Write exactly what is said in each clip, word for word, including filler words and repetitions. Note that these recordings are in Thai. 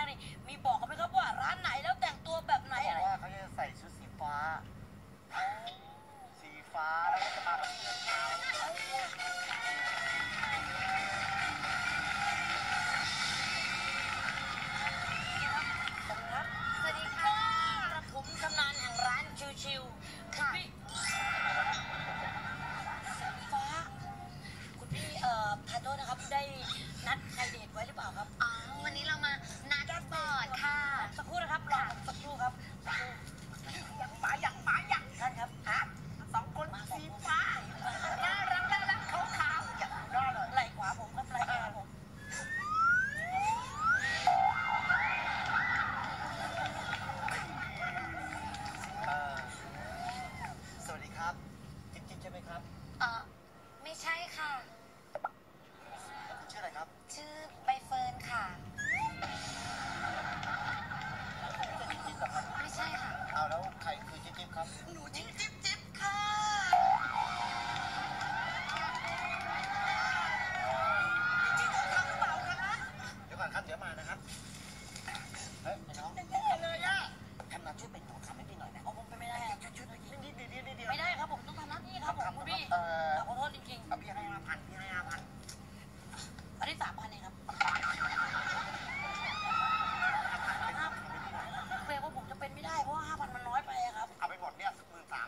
แล้วนี่มีบอกเขาไหมครับว่าร้านไหนแล้วแต่งตัวแบบไหนอะไรว่าเขาจะใส่ชุดสีฟ้าสีฟ้าแล้วก็จะมากับเสื้อขาวสวัสดีค่ะกระผมชำนาญแห่งร้านชิวๆค่ะพี่สีฟ้าคุณพี่เอ่อทานโทษนะครับได้นัดใครเดทไว้หรือเปล่าครับอ๋อวันนี้เรามานัดบอร์ดค่ะสักครู่นะครับรอสักครู่ครับอย่างหมาอย่างหมาอย่างท่านครับฮะสองคนสีฟ้าน่ารักน่ารักขาวๆอย่างยอดเลยไหล่ขวาผมครับไหล่ขวาผมสวัสดีครับจิ๊บจิ๊บใช่ไหมครับเออไม่ใช่ค่ะคุณชื่ออะไรครับชื่อใบเฟิร์นค่ะไม่ใช่ค่ะเอาแล้วใครคือจิ๊บจิ๊บครับหนูจิ๊บจิ๊บจิ๊บค่ะจิ๊บทำหรือเปล่าคะเดี๋ยวก่อนครับเดี๋ยวมานะครับเฮ้ยน้องเลยอะทำงานช่วยเป็นตัวคำให้พี่หน่อยนะเอาผมไปไม่ได้ชุดชุดนิดนิดนิดนิดไม่ได้ครับผมต้องทำหน้าที่ครับผมคุณพี่ขอโทษจริงๆเอาพี่ให้ห้าพันพี่ให้ห้าพันอันนี้สามพันเองครับเกรงว่าผมจะเป็นไม่ได้เพราะว่าห้าพันมันน้อยไปครับเอาไปหมดเนี่ยหมื่นสาม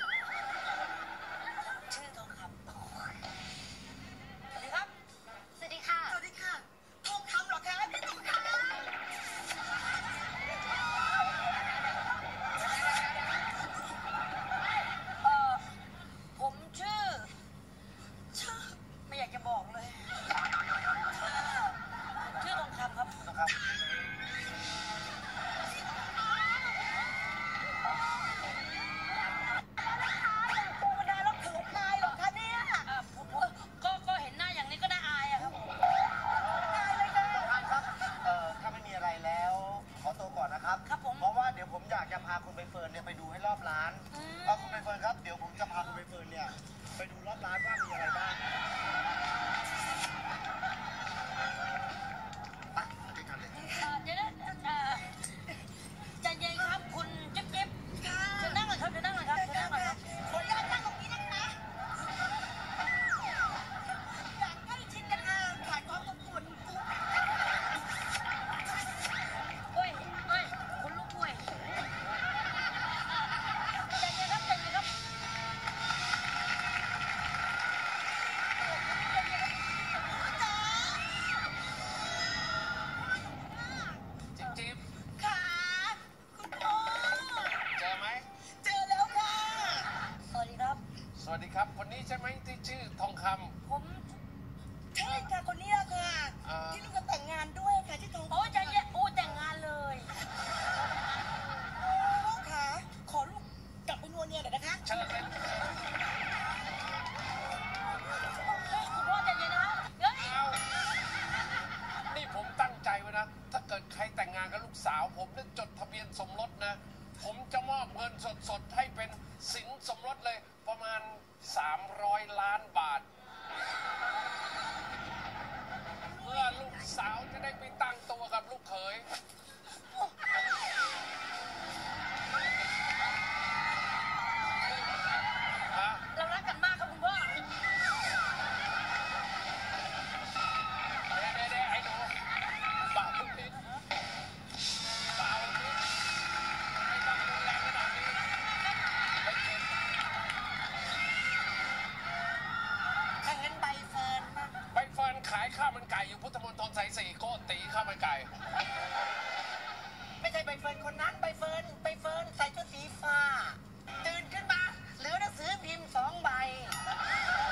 ชื่อทองคำสวัสดีครับสวัสดีค่ะสวัสดีค่ะทองคำเหรอคะพี่ทองคำเอ่อผมชื่อชื่อไม่อยากจะบอกเลยชื่อทองคำครับทองคำผมอยากจะพาคุณใบเฟิร์นเนี่ยไปดูให้รอบร้านเอาคุณใบเฟิร์นครับเดี๋ยวผมจะพาคุณใบเฟิร์นเนี่ยไปดูรอบร้านว่ามีอะไรบ้างไปไปกันเลยเดี๋ยวใจเย็นครับคุณจิ๊บจิ๊บเชิญนั่งเลยครับเชิญนั่งเลยครับเชิญนั่งเลยครับขออนุญาตนั่งตรงนี้นะคะอยากใกล้ชิดกันค่ะขายของกับคุณเฮ้ยเฮ้ยคุณลูกป่วยใจเย็นครับใจเย็นครับจิ๊บจิ๊บค่ะคุณพ่อเจอไหมเจอแล้วค่ะสวัสดีครับสวัสดีครับคนนี้ใช่ไหมที่ชื่อทองคำผมใช่ค่ะคนนี้ค่ะที่ลูกจะแต่งงานด้วยค่ะที่ทองโอ้ใจเย็นโอ้แต่งงานเลยลูกค่ะขอลูกกลับไปนวลเนียหน่อยนะคะเชิญเลยคุณพ่อใจเย็นนะเฮ้ยนี่ผมตั้งใจไว้นะถ้าเกิดใครแต่งงานกับลูกสาวผมเนี่ยจดทะเบียนสมรสนะผมจะมอบเงินสดๆให้เป็นสินสมรสเลยประมาณสามร้อยล้านบาทเพื่อลูกสาวจะได้ไปตั้งตัวกับลูกเขยเรารักกันมากครับคุณพ่อเด้เด้ไอ้หนูเบาทุกทีเบาทุกไม่ต้องรุนแรงขนาดนี้ไม่เข็ดถ้าเห็นใบเฟิร์นป่ะใบเฟิร์นขายข้าวมันไก่อยู่พุทธมณฑลสายสี่โกตีข้าวมันไก่ไม่ใช่ใบเฟิร์นคนนั้นใบเฟิร์นใบเฟิร์นใส่ชุดสีฟ้าตื่นขึ้นมาเหลือหนังสือพิมพ์สองใบ